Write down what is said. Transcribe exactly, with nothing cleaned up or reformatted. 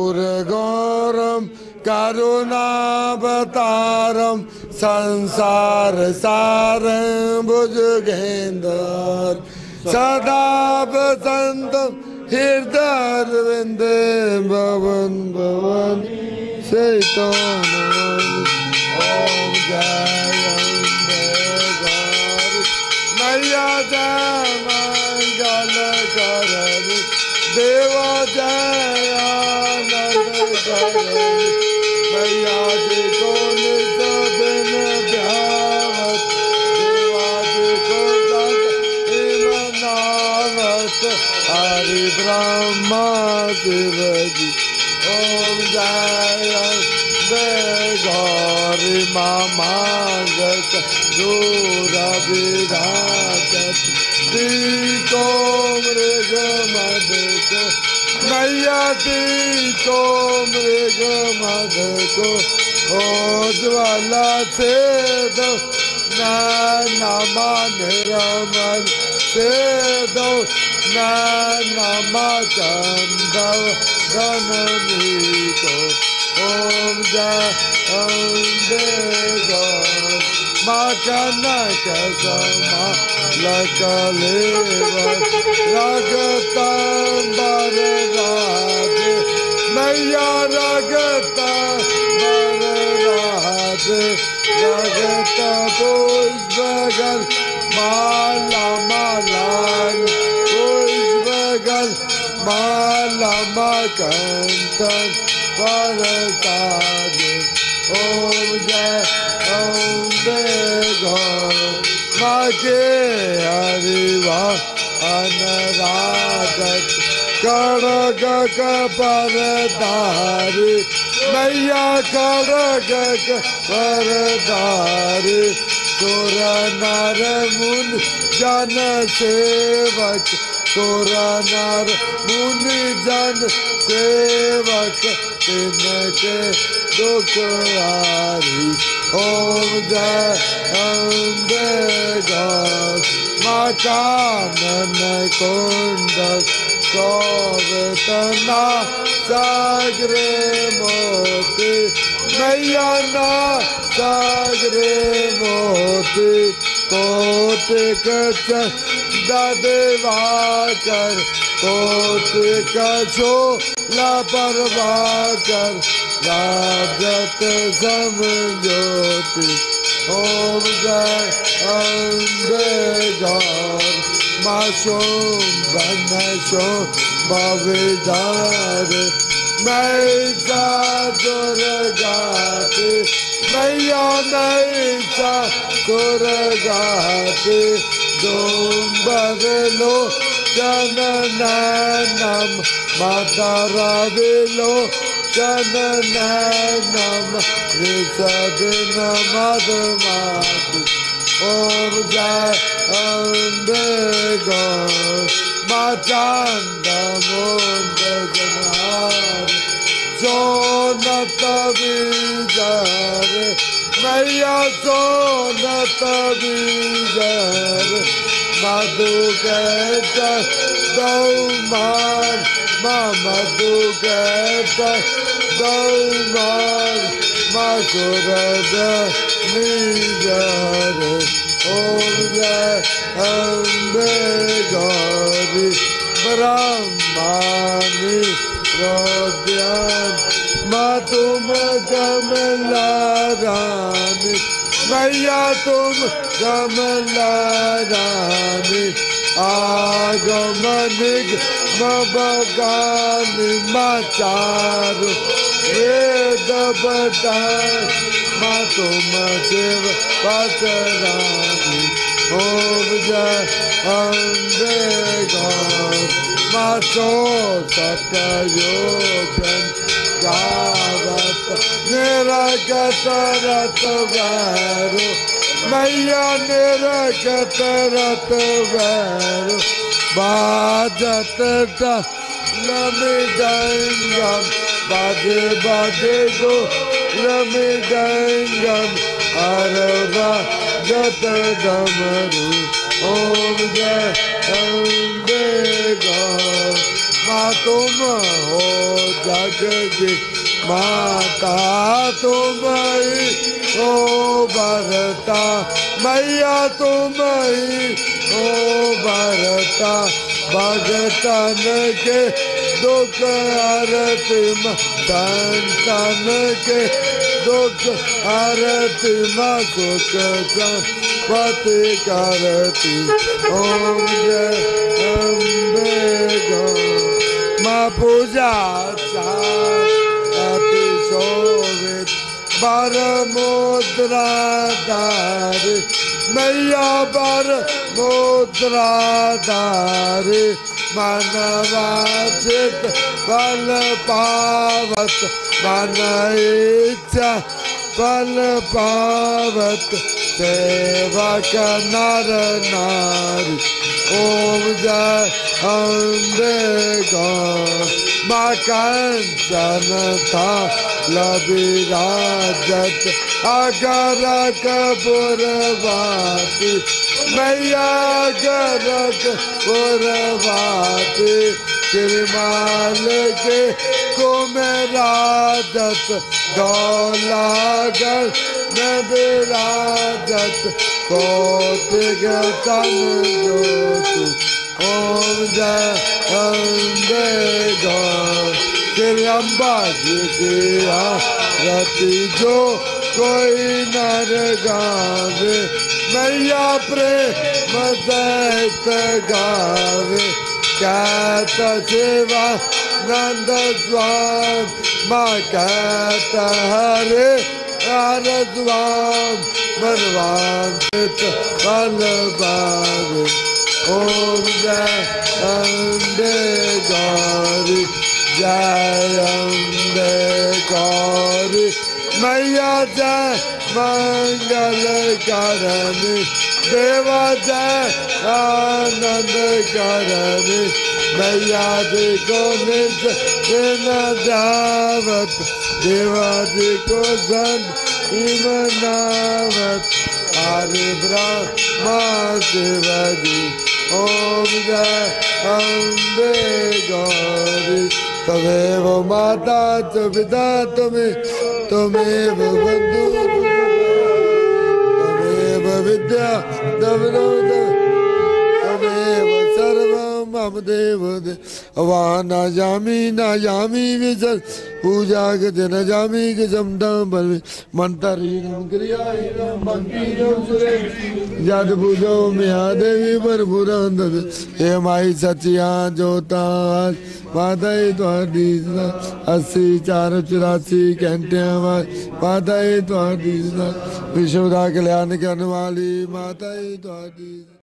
कर्पूरगौरम करुणावतारम संसार सारं भुजगेन्द्र सदा वसन्तं हृदयारविन्दे भवन भवन शैतान ओम जय अम्बे गौरी मैया जय मंगल करणी देवा जय आनंद करणी मैया जी को नित दिन ध्यावत देवा जी को सदा नावत हरि ब्रह्मा शिव जी ओम जय अम्बे गौरी मामांगत दूर विराजत को मृग मद को मैया को मृग मद को उज्ज्वला से दो नमा निरमल से दो नमा चंदव गणनी को ओम जय अम्बे गौरी माँ कनक समा लकलेव रगतंबर राधे मैया रगतंबर राधे रगत पुष्पगल माला मालान पुष्पगल माला मकंतन परसादे ओम जय अम्बे गौरी माँ के हरिवा अनरागत खड़ग परधारी मैया खड़ग परधारी सुर नर मुनि जन सेवक सुर नर मुनि जन सेवक तिनके दुख हारी ओम जय अम्बे गौरी माँ कानन कुंडल सौरतना सागरे मोती मैया ना सागरे मोती कोटिक देवाकर कोटिक छोला परवाकर राजत समझोती ओम जय अम्बे गौरी माँ सोम बन सोम बविदार मैया दुर्गाती मैया नैसा दुर्गाती दुम्बर लो जननम माता रविलो जननम ऋषदिन मधुमाती ओम जय अम्बे गौरी माँ चांद मुंड जनार सोनत बीजर मैया सोनत बीजर मधु कहत गौमान माँ मधु कहत गौमान माँ सुरद निजर ओम जय अम्बे गौरी ब्रह्मानी प्रोद्यान माँ तुम कमला रानी मैया तुम कमला रानी आगमनिक मबगानी माँ चारु वेद बताए माँ तुम शिव पतरानी ओम जय अम्बे गौरी माँ तो सतयोगन गावत निरगत रत वैरो मैया निरगत रत वैरो बाजत लमिडंगम बाजे बाजे गो लमिडंगम अरवा जत डमरू ओम जय अम्बे गौरी माँ तुम हो जग की माता, तुम ही हो भरता मैया, तुम ही हो भरता भगतन के दुख हरति माँ, संतन के दुख हरति माँ, सुख संपत्ति करती। ओम जय अम्बे गौ माँ पूजा अति शोभित बर मुद्राधार मैया, बर मुद्राधार मनवांछित फल पावत, मन इच्छा फल पावत सेवक नर नारी। ओम जय अम्बे गौ माँ कंचन था लविराजत अगर कपूरवाती मैया, अगर कपूरवाती तिरमाल के कुमराजत गौलागर में विराजत कौतिक तन ज्योति। ओम जय अम्बे गौ श्री अम्बा जी की आरती जो कोई नर गावे मैया, प्रेम सहित गावे कहत शिवा नंद स्वाम माँ, कहत हरे हर स्वाम मनवांछित फल पावे। ओम जय अम्बे गौरी, जय अम्बे गौरी मैया, जय मंगल करनी देवा, जय आनंद करनी मैया जी को निज दिन जावत, देवा जी को सन मनावत हरे ब्रह्मा शिव जी। ओम जय अम्बे गौरी तमेव माता च पिता त्वमेव त्वमेव बन्धु त्वमेव विद्या तमनो तमेव सर्वं मम देव वा न जामि न जामि विसर पूजा गति न जामि गजम दम बल मंत्रीणं क्रियाहीनं भक्तिनं सुरे जद पूजो मिया देवी पर पुरंदर हे माई सचिया जोता माताई तुम्हारी अस्सी चार चौरासी घंटे माताई तुम्हारी विश्वदा कल्याण करने वाली माताई तुम्हारी।